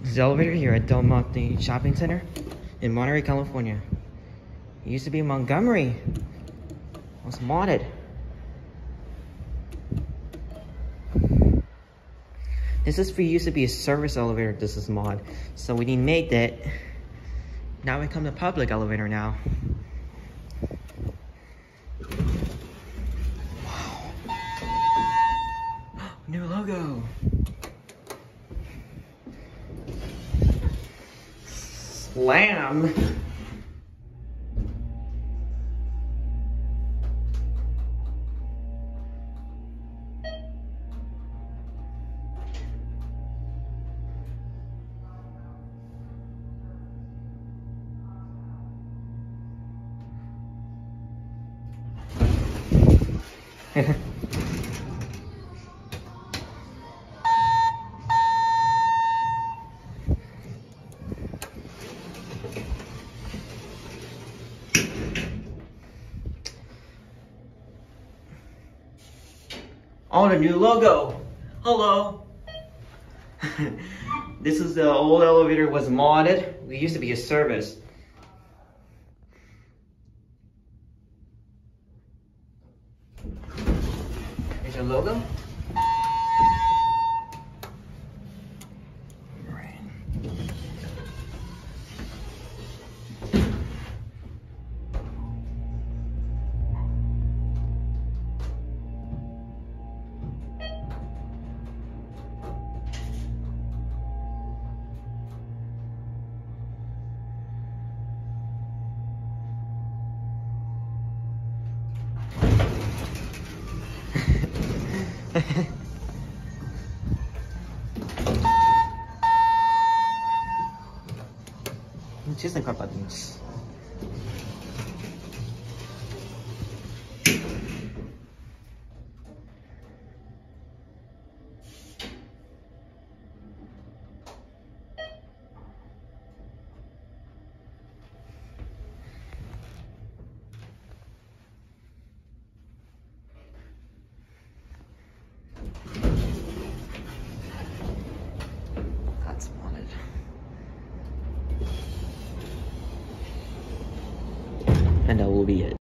The elevator here at Del Monte Shopping Center in Monterey, California. It used to be in Montgomery. It was modded. This used to be a service elevator. This is mod. So we made that. Now we come to public elevator now. Wow. New logo. Slam. Oh, the new logo. Hello. This is the old elevator was modded. We used to be a service. Here's your logo. Честно, как подумать. And that will be it.